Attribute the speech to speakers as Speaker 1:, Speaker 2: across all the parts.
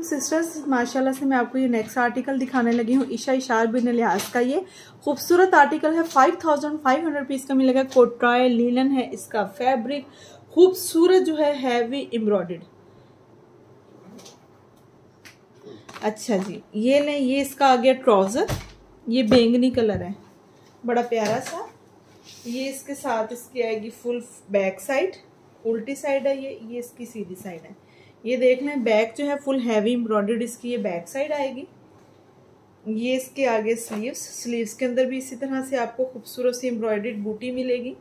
Speaker 1: Sisters, माशाल्लाह से मैं आपको ये नेक्स्ट आर्टिकल दिखाने लगी हूँ। ईशा इशार बिन लिहाज का ये खूबसूरत आर्टिकल है। 5500 रुपीज़ का मिलेगा। कोट्रायल लीलन है इसका फैब्रिक, खूबसूरत जो है हैवी एम्ब्रॉयडर्ड। अच्छा जी, ये लें, ये इसका आ गया ट्राउज़र, ये बैंगनी कलर है, बड़ा प्यारा सा। ये इसके साथ इसकी आएगी फुल बैक साइड, उल्टी साइड है ये इसकी सीधी साइड है। ये देख लें, बैक जो है फुल हैवी एम्ब्रॉयडर्ड इसकी ये बैक साइड आएगी। ये इसके आगे स्लीव्स के अंदर भी इसी तरह से आपको खूबसूरत सी एम्ब्रॉयडर्ड बूटी मिलेगी।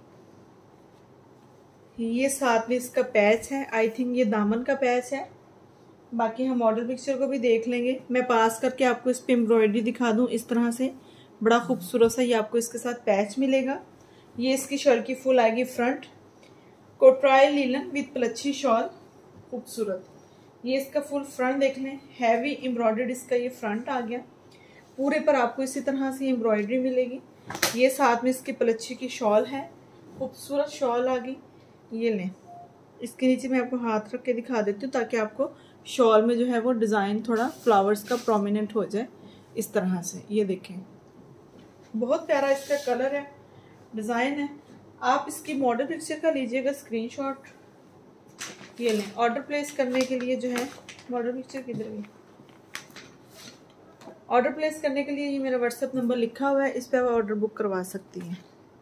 Speaker 1: ये साथ में इसका पैच है, आई थिंक ये दामन का पैच है। बाकी हम मॉडल पिक्चर को भी देख लेंगे। मैं पास करके आपको इस पे एम्ब्रॉयडरी दिखा दूं। इस तरह से बड़ा खूबसूरत सा ये आपको इसके साथ पैच मिलेगा। ये इसकी शर्ट की फुल आएगी फ्रंट, कोट्रायल लीलन विद प्लच्छी शॉल, खूबसूरत। ये इसका फुल फ्रंट देख लें, हैवी एम्ब्रॉयडर्ड इसका ये फ्रंट आ गया। पूरे पर आपको इसी तरह से एम्ब्रॉयडरी मिलेगी। ये साथ में इसकी प्लच्छी की शॉल है, खूबसूरत शॉल आ गई। ये लें, इसके नीचे मैं आपको हाथ रख के दिखा देती हूँ ताकि आपको शॉल में जो है वो डिज़ाइन थोड़ा फ्लावर्स का प्रोमिनेंट हो जाए इस तरह से। ये देखें, बहुत प्यारा इसका कलर है, डिज़ाइन है। आप इसकी मॉडल पिक्चर का लीजिएगा स्क्रीनशॉट। ये लें, ऑर्डर प्लेस करने के लिए जो है, मॉडल पिक्चर किधर गई, ऑर्डर प्लेस करने के लिए ये मेरा व्हाट्सएप नंबर लिखा हुआ है, इस पर आप ऑर्डर बुक करवा सकती हैं।